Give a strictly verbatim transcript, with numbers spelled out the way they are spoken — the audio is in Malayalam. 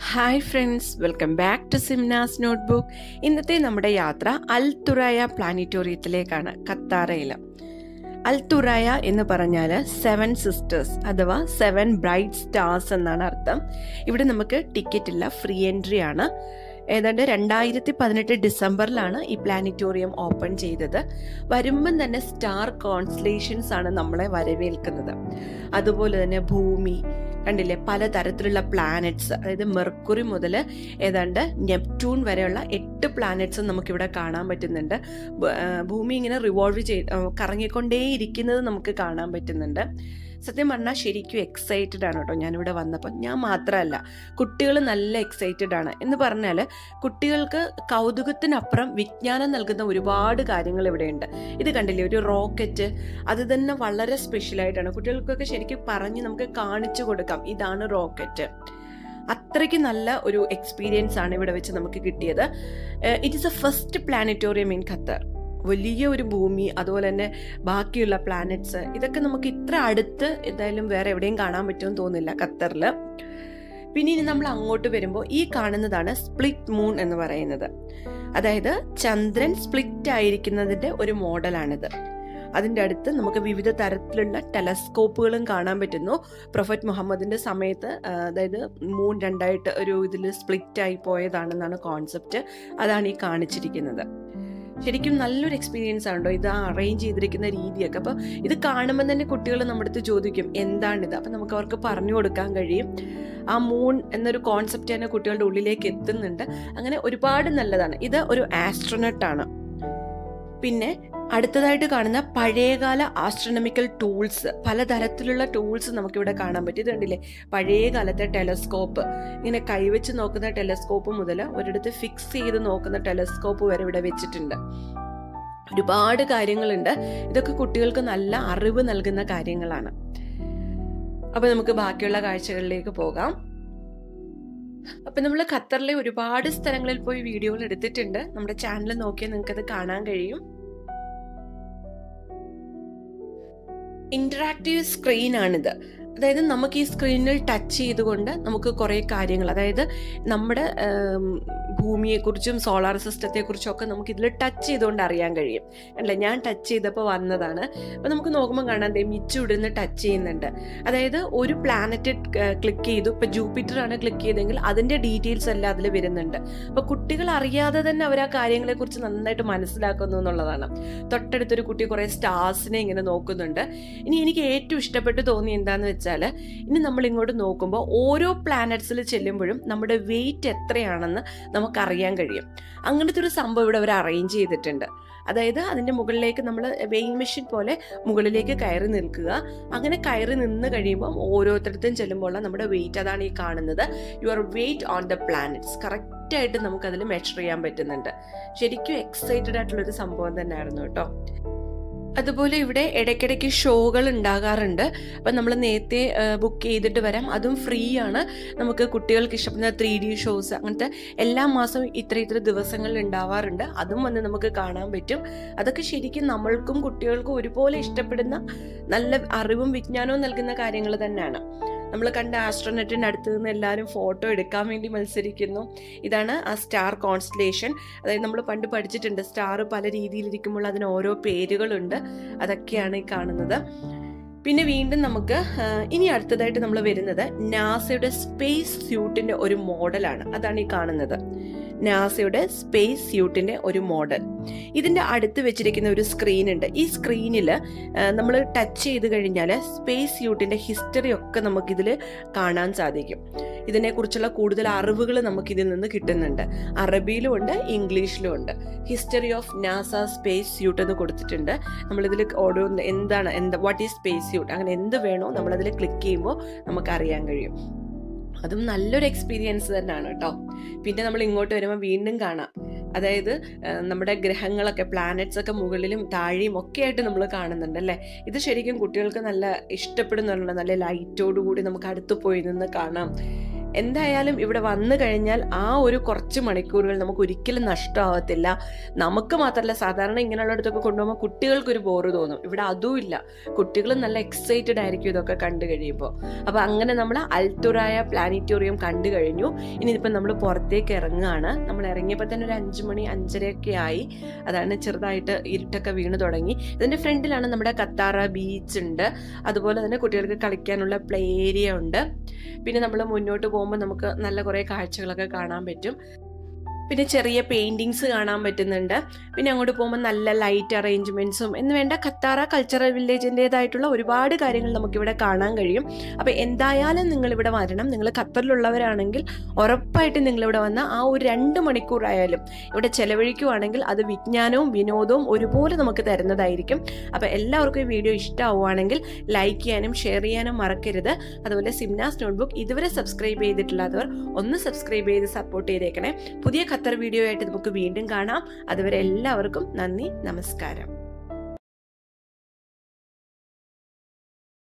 Hi friends, welcome back to Simna's notebook. ഇന്നത്തെ നമ്മുടെ യാത്ര അൽ തുറായ പ്ലാനറ്റോറിയത്തിലേക്കാണ്, ഖത്താറയിൽ. അൽ തുറായ എന്ന് പറഞ്ഞാൽ സെവൻ സിസ്റ്റേഴ്സ് അഥവാ സെവൻ ബ്രൈറ്റ് സ്റ്റാർസ് എന്നാണ് അർത്ഥം. ഇവിടെ നമുക്ക് ടിക്കറ്റ് ഇല്ല, ഫ്രീ എൻട്രി ആണ്. ഏതാണ്ട് രണ്ടായിരത്തി പതിനെട്ട് ഡിസംബറിലാണ് ഈ പ്ലാനറ്റോറിയം ഓപ്പൺ ചെയ്തത്. വരുമ്പം തന്നെ സ്റ്റാർ കോൺസ്റ്റലേഷൻസ് ആണ് നമ്മളെ വരവേൽക്കുന്നത്. അതുപോലെ തന്നെ ഭൂമി കണ്ടില്ലേ, പലതരത്തിലുള്ള പ്ലാനറ്റ്സ്, അതായത് മെർക്കുറി മുതൽ ഏതാണ്ട് നെപ്റ്റ്യൂൺ വരെയുള്ള എട്ട് പ്ലാനറ്റ്സും നമുക്കിവിടെ കാണാൻ പറ്റുന്നുണ്ട്. ഭൂമി ഇങ്ങനെ റിവോൾവ് ചെയ്ത് കറങ്ങിക്കൊണ്ടേയിരിക്കുന്നത് നമുക്ക് കാണാൻ പറ്റുന്നുണ്ട്. സത്യം പറഞ്ഞാൽ ശരിക്കും എക്സൈറ്റഡ് ആണ് കേട്ടോ ഞാനിവിടെ വന്നപ്പോൾ. ഞാൻ മാത്രമല്ല, കുട്ടികൾ നല്ല എക്സൈറ്റഡ് ആണ്. എന്ന് പറഞ്ഞാൽ കുട്ടികൾക്ക് കൗതുകത്തിനപ്പുറം വിജ്ഞാനം നൽകുന്ന ഒരുപാട് കാര്യങ്ങൾ ഇവിടെയുണ്ട്. ഇത് കണ്ടില്ലേ, ഒരു റോക്കറ്റ്, അത് തന്നെ വളരെ സ്പെഷ്യലായിട്ടാണ്. കുട്ടികൾക്കൊക്കെ ശരിക്കും പറഞ്ഞ് നമുക്ക് കാണിച്ചു കൊടുക്കാം, ഇതാണ് റോക്കറ്റ്. അത്രയ്ക്ക് നല്ല ഒരു എക്സ്പീരിയൻസ് ആണ് ഇവിടെ വെച്ച് നമുക്ക് കിട്ടിയത്. It is a first planetarium in Qatar. വലിയ ഒരു ഭൂമി, അതുപോലെ തന്നെ ബാക്കിയുള്ള പ്ലാനറ്റ്സ്, ഇതൊക്കെ നമുക്ക് ഇത്ര അടുത്ത് എന്തായാലും വേറെ എവിടെയും കാണാൻ പറ്റുമെന്ന് തോന്നുന്നില്ല ഖത്തറിൽ. പിന്നെ ഇനി നമ്മൾ അങ്ങോട്ട് വരുമ്പോൾ ഈ കാണുന്നതാണ് സ്പ്ലിറ്റ് മൂൺ എന്ന് പറയുന്നത്. അതായത് ചന്ദ്രൻ സ്പ്ലിറ്റ് ആയിരിക്കുന്നതിൻ്റെ ഒരു മോഡലാണിത്. അതിൻ്റെ അടുത്ത് നമുക്ക് വിവിധ തരത്തിലുള്ള ടെലസ്കോപ്പുകളും കാണാൻ പറ്റുന്നു. പ്രൊഫറ്റ് മുഹമ്മദിൻ്റെ സമയത്ത് അതായത് മൂൺ രണ്ടായിട്ട് ഒരു ഇതിൽ സ്പ്ലിറ്റ് ആയി പോയതാണെന്നാണ് കോൺസെപ്റ്റ്. അതാണ് ഈ കാണിച്ചിരിക്കുന്നത്. ശരിക്കും നല്ലൊരു എക്സ്പീരിയൻസ് ആണല്ലോ ഇത് അറേഞ്ച് ചെയ്തിരിക്കുന്ന രീതിയൊക്കെ. അപ്പോൾ ഇത് കാണുമ്പോൾ തന്നെ കുട്ടികൾ നമ്മുടെ അടുത്ത് ചോദിക്കും എന്താണിത്. അപ്പം നമുക്ക് അവർക്ക് പറഞ്ഞു കൊടുക്കാൻ കഴിയും. ആ മൂൺ എന്നൊരു കോൺസെപ്റ്റ് തന്നെ കുട്ടികളുടെ ഉള്ളിലേക്ക് എത്തുന്നുണ്ട്. അങ്ങനെ ഒരുപാട് നല്ലതാണ്. ഇത് ഒരു ആസ്ട്രോനട്ടാണ്. പിന്നെ അടുത്തതായിട്ട് കാണുന്ന പഴയകാല ആസ്ട്രോണമിക്കൽ ടൂൾസ്, പലതരത്തിലുള്ള ടൂൾസ് നമുക്കിവിടെ കാണാൻ പറ്റും. ഇത് കണ്ടില്ലേ, പഴയ കാലത്തെ ടെലസ്കോപ്പ്, ഇങ്ങനെ കൈവച്ച് നോക്കുന്ന ടെലസ്കോപ്പ് മുതൽ ഒരിടത്ത് ഫിക്സ് ചെയ്ത് നോക്കുന്ന ടെലസ്കോപ്പ് വരെ ഇവിടെ വെച്ചിട്ടുണ്ട്. ഒരുപാട് കാര്യങ്ങളുണ്ട്. ഇതൊക്കെ കുട്ടികൾക്ക് നല്ല അറിവ് നൽകുന്ന കാര്യങ്ങളാണ്. അപ്പൊ നമുക്ക് ബാക്കിയുള്ള കാഴ്ചകളിലേക്ക് പോകാം. അപ്പൊ നമ്മൾ ഖത്തറിലെ ഒരുപാട് സ്ഥലങ്ങളിൽ പോയി വീഡിയോകൾ എടുത്തിട്ടുണ്ട്. നമ്മുടെ ചാനൽ നോക്കിയാൽ നിങ്ങൾക്ക് അത് കാണാൻ കഴിയും. ഇന്ററാക്റ്റീവ് സ്ക്രീൻ ആണിത്. അതായത് നമുക്ക് ഈ സ്ക്രീനിൽ ടച്ച് ചെയ്തുകൊണ്ട് നമുക്ക് കുറേ കാര്യങ്ങൾ, അതായത് നമ്മുടെ ഭൂമിയെക്കുറിച്ചും സോളാർ സിസ്റ്റത്തെക്കുറിച്ചും ഒക്കെ നമുക്ക് ഇതിൽ ടച്ച് ചെയ്തുകൊണ്ട് അറിയാൻ കഴിയും. അല്ലേ, ഞാൻ ടച്ച് ചെയ്തപ്പോൾ വന്നതാണ്. അപ്പം നമുക്ക് നോക്കുമ്പോൾ കാണാൻ മിച്ചു ഇടുന്ന് ടച്ച് ചെയ്യുന്നുണ്ട്. അതായത് ഒരു പ്ലാനറ്റ് ക്ലിക്ക് ചെയ്തു, ഇപ്പം ജൂപ്പിറ്റർ ആണ് ക്ലിക്ക് ചെയ്തെങ്കിൽ അതിൻ്റെ ഡീറ്റെയിൽസ് എല്ലാം അതിൽ വരുന്നുണ്ട്. അപ്പോൾ കുട്ടികൾ അറിയാതെ തന്നെ അവർ ആ കാര്യങ്ങളെക്കുറിച്ച് നന്നായിട്ട് മനസ്സിലാക്കുന്നു എന്നുള്ളതാണ്. തൊട്ടടുത്തൊരു കുട്ടി കുറേ സ്റ്റാർസിനെ ഇങ്ങനെ നോക്കുന്നുണ്ട്. ഇനി എനിക്ക് ഏറ്റവും ഇഷ്ടപ്പെട്ട് തോന്നി എന്താണെന്ന് വെച്ചാൽ, ഇനി നമ്മൾ ഇങ്ങോട്ട് നോക്കുമ്പോൾ ഓരോ പ്ലാനറ്റ്സിൽ ചെല്ലുമ്പോഴും നമ്മുടെ വെയിറ്റ് എത്രയാണെന്ന് നമുക്കറിയാൻ കഴിയും. അങ്ങനത്തെ ഒരു സംഭവം ഇവിടെ അവർ അറേഞ്ച് ചെയ്തിട്ടുണ്ട്. അതായത് അതിൻ്റെ മുകളിലേക്ക് നമ്മൾ വെയിങ് മെഷീൻ പോലെ മുകളിലേക്ക് കയറി നിൽക്കുക. അങ്ങനെ കയറി നിന്ന് കഴിയുമ്പം ഓരോരുത്തരത്തും ചെല്ലുമ്പോൾ നമ്മുടെ വെയിറ്റ്, അതാണ് ഈ കാണുന്നത്, your weight on the planets. കറക്റ്റായിട്ട് നമുക്കതിൽ മെഷർ ചെയ്യാൻ പറ്റുന്നുണ്ട്. ശരിക്കും എക്സൈറ്റഡ് ആയിട്ടുള്ളൊരു സംഭവം തന്നെയായിരുന്നു കേട്ടോ. അതുപോലെ ഇവിടെ ഇടയ്ക്കിടയ്ക്ക് ഷോകൾ ഉണ്ടാകാറുണ്ട്. അപ്പം നമ്മൾ നേരത്തെ ബുക്ക് ചെയ്തിട്ട് വരാം. അതും ഫ്രീ ആണ്. നമുക്ക് കുട്ടികൾക്ക് ഇഷ്ടപ്പെടുന്ന ത്രീ ഡി ഷോസ് അങ്ങനത്തെ എല്ലാ മാസവും ഇത്ര ഇത്ര ദിവസങ്ങളിൽ ഉണ്ടാവാറുണ്ട്. അതും വന്ന് നമുക്ക് കാണാൻ പറ്റും. അതൊക്കെ ശരിക്കും നമ്മൾക്കും കുട്ടികൾക്കും ഒരുപോലെ ഇഷ്ടപ്പെടുന്ന നല്ല അറിവും വിജ്ഞാനവും നൽകുന്ന കാര്യങ്ങൾ തന്നെയാണ്. നമ്മൾ കണ്ട ആസ്ട്രോനറ്റിൻ്റെ അടുത്ത് നിന്ന് എല്ലാവരും ഫോട്ടോ എടുക്കാൻ വേണ്ടി മത്സരിക്കുന്നു. ഇതാണ് ആ സ്റ്റാർ കോൺസ്റ്റലേഷൻ. അതായത് നമ്മൾ പണ്ട് പഠിച്ചിട്ടുണ്ട്, സ്റ്റാർ പല രീതിയിലിരിക്കുമ്പോൾ അതിന് ഓരോ പേരുകളുണ്ട്. അതൊക്കെയാണ് ഈ കാണുന്നത്. പിന്നെ വീണ്ടും നമുക്ക് ഇനി അടുത്തതായിട്ട് നമ്മൾ വരുന്നത് നാസയുടെ സ്പേസ് സ്യൂട്ടിൻ്റെ ഒരു മോഡലാണ്. അതാണ് ഈ കാണുന്നത്, നാസയുടെ സ്പേസ് സ്യൂട്ടിൻ്റെ ഒരു മോഡൽ. ഇതിൻ്റെ അടുത്ത് വെച്ചിരിക്കുന്ന ഒരു സ്ക്രീൻ ഉണ്ട്. ഈ സ്ക്രീനിൽ നമ്മൾ ടച്ച് ചെയ്ത് കഴിഞ്ഞാൽ സ്പേസ് സ്യൂട്ടിൻ്റെ ഹിസ്റ്ററി ഒക്കെ നമുക്കിതിൽ കാണാൻ സാധിക്കും. ഇതിനെക്കുറിച്ചുള്ള കൂടുതൽ അറിവുകൾ നമുക്കിതിൽ നിന്ന് കിട്ടുന്നുണ്ട്. അറബിയിലും ഉണ്ട്, ഇംഗ്ലീഷിലും ഉണ്ട്. History of NASA space suit എന്ന് കൊടുത്തിട്ടുണ്ട്. നമ്മളിതിൽ ഓരോ എന്താണ് എന്താ വാട്ട് ഈസ് സ്പേസ് സ്യൂട്ട്, അങ്ങനെ എന്ത് വേണോ നമ്മളതിൽ ക്ലിക്ക് ചെയ്യുമ്പോൾ നമുക്കറിയാൻ കഴിയും. അതും നല്ലൊരു എക്സ്പീരിയൻസ് തന്നെയാണ് കേട്ടോ. പിന്നെ നമ്മൾ ഇങ്ങോട്ട് വരുമ്പോൾ വീണ്ടും കാണാം, അതായത് നമ്മുടെ ഗ്രഹങ്ങളൊക്കെ, പ്ലാനറ്റ്സ് ഒക്കെ മുകളിലും താഴെയും ഒക്കെ ആയിട്ട് നമ്മൾ കാണുന്നുണ്ട് അല്ലേ. ഇത് ശരിക്കും കുട്ടികൾക്ക് നല്ല ഇഷ്ടപ്പെടുന്നുണ്ട്. നല്ല ലൈറ്റോടുകൂടി നമുക്ക് അടുത്ത് പോയി നിന്ന് കാണാം. എന്തായാലും ഇവിടെ വന്നു കഴിഞ്ഞാൽ ആ ഒരു കുറച്ച് മണിക്കൂറുകൾ നമുക്ക് ഒരിക്കലും നഷ്ടമാവത്തില്ല. നമുക്ക് മാത്രമല്ല, സാധാരണ ഇങ്ങനെയുള്ളിടത്തൊക്കെ കൊണ്ടുപോകുമ്പോൾ കുട്ടികൾക്കൊരു ബോറ് തോന്നും. ഇവിടെ അതും ഇല്ല, കുട്ടികളും നല്ല എക്സൈറ്റഡ് ആയിരിക്കും ഇതൊക്കെ കണ്ടു കഴിയുമ്പോൾ. അപ്പോൾ അങ്ങനെ നമ്മൾ അൽ തുറായ പ്ലാനറ്റോറിയം കണ്ടു കഴിഞ്ഞു. ഇനിയിപ്പോൾ നമ്മൾ പുറത്തേക്ക് ഇറങ്ങുകയാണ്. നമ്മൾ ഇറങ്ങിയപ്പോൾ തന്നെ ഒരു അഞ്ച് മണി അഞ്ചരയൊക്കെ ആയി. അതാണ് ചെറുതായിട്ട് ഇരുട്ടൊക്കെ വീണ് തുടങ്ങി. ഇതിൻ്റെ ഫ്രണ്ടിലാണ് നമ്മുടെ ഖത്താറ ബീച്ച് ഉണ്ട്. അതുപോലെ തന്നെ കുട്ടികൾക്ക് കളിക്കാനുള്ള പ്ലേ ഏരിയ ഉണ്ട്. പിന്നെ നമ്മൾ മുന്നോട്ട് പോകുമ്പോൾ നമുക്ക് നല്ല കുറേ കാഴ്ചകളൊക്കെ കാണാൻ പറ്റും. പിന്നെ ചെറിയ പെയിൻറ്റിങ്സ് കാണാൻ പറ്റുന്നുണ്ട്. പിന്നെ അങ്ങോട്ട് പോകുമ്പോൾ നല്ല ലൈറ്റ് അറേഞ്ച്മെൻറ്റ്സും എന്ന് വേണ്ട ഖത്താറ കൾച്ചറൽ വില്ലേജിൻ്റേതായിട്ടുള്ള ഒരുപാട് കാര്യങ്ങൾ നമുക്കിവിടെ കാണാൻ കഴിയും. അപ്പോൾ എന്തായാലും നിങ്ങളിവിടെ വരണം. നിങ്ങൾ ഖത്തറിലുള്ളവരാണെങ്കിൽ ഉറപ്പായിട്ടും നിങ്ങളിവിടെ വന്ന ആ ഒരു രണ്ട് മണിക്കൂറായാലും ഇവിടെ ചെലവഴിക്കുവാണെങ്കിൽ അത് വിജ്ഞാനവും വിനോദവും ഒരുപോലെ നമുക്ക് തരുന്നതായിരിക്കും. അപ്പോൾ എല്ലാവർക്കും ഈ വീഡിയോ ഇഷ്ടമാവുകയാണെങ്കിൽ ലൈക്ക് ചെയ്യാനും ഷെയർ ചെയ്യാനും മറക്കരുത്. അതുപോലെ സിംനാസ് നോട്ട്ബുക്ക് ഇതുവരെ സബ്സ്ക്രൈബ് ചെയ്തിട്ടില്ലാത്തവർ ഒന്ന് സബ്സ്ക്രൈബ് ചെയ്ത് സപ്പോർട്ട് ചെയ്തേക്കണേ. പുതിയ ഖത്തർ വീഡിയോ ആയിട്ട് നമുക്ക് വീണ്ടും കാണാം. അതുവരെ എല്ലാവർക്കും നന്ദി, നമസ്കാരം.